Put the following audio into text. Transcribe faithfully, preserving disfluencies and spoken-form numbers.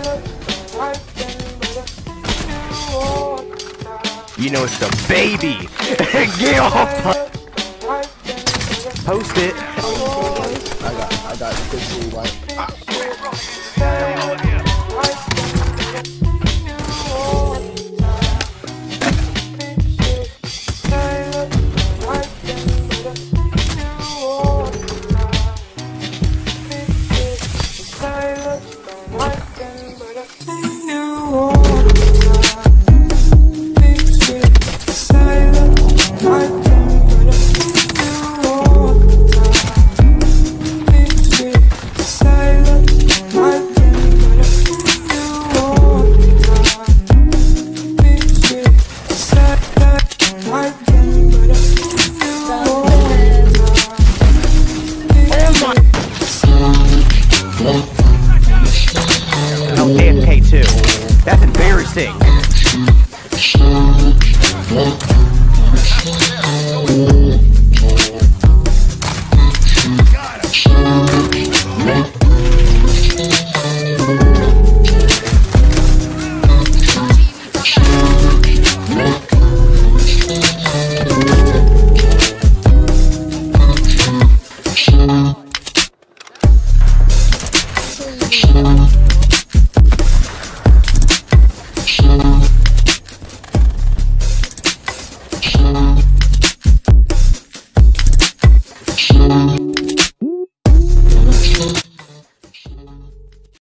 You know it's the baby. Get off. Post it. I got, I got fifteen white. Oh, A F K too. That's embarrassing.